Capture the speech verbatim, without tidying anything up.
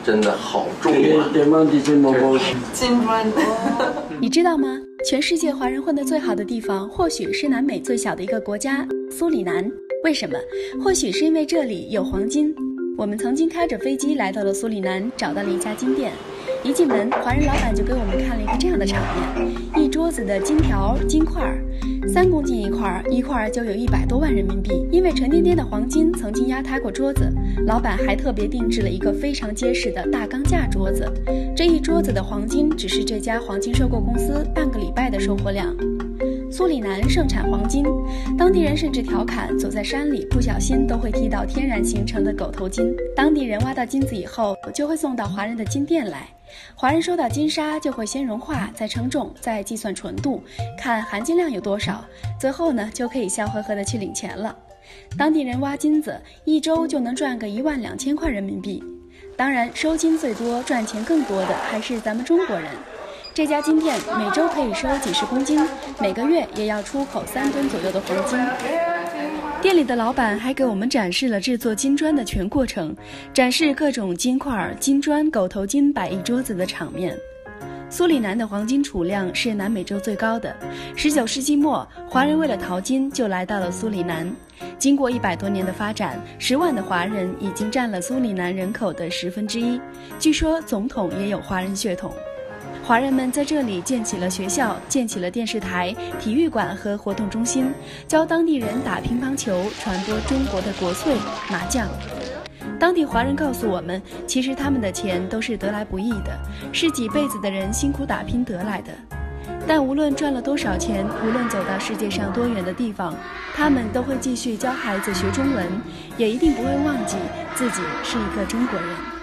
真的好重啊！ 金砖， 你知道吗？全世界华人混得最好的地方，或许是南美最小的一个国家苏里南。为什么？或许是因为这里有黄金。我们曾经开着飞机来到了苏里南，找到了一家金店。一进门，华人老板就给我们看了一个这样的场面：一桌子的金条、金块，三公斤一块，一块就有一百多万人民币。因为沉甸甸的黄金曾经压塌过桌子，老板还特别定制了一个非常结实的大钢架桌子。这一桌子的黄金只是这家黄金收购公司半个礼拜的收获量。苏里南盛产黄金，当地人甚至调侃，走在山里不小心都会踢到天然形成的狗头金。当地人挖到金子以后，就会送到华人的金店来。华人收到金沙就会先融化，再称重，再计算纯度，看含金量有多少，最后呢就可以笑呵呵的去领钱了。当地人挖金子，一周就能赚个一万两千块人民币。当然，收金最多、赚钱更多的还是咱们中国人。这家金店每周可以收几十公斤，每个月也要出口三吨左右的黄金。店里的老板还给我们展示了制作金砖的全过程，展示各种金块、金砖、狗头金摆一桌子的场面。苏里南的黄金储量是南美洲最高的。十九世纪末，华人为了淘金就来到了苏里南。经过一百多年的发展，十万的华人已经占了苏里南人口的十分之一。据说总统也有华人血统。华人们在这里建起了学校，建起了电视台、体育馆和活动中心，教当地人打乒乓球，传播中国的国粹麻将。当地华人告诉我们，其实他们的钱都是得来不易的，是几辈子的人辛苦打拼得来的。但无论赚了多少钱，无论走到世界上多远的地方，他们都会继续教孩子学中文，也一定不会忘记自己是一个中国人。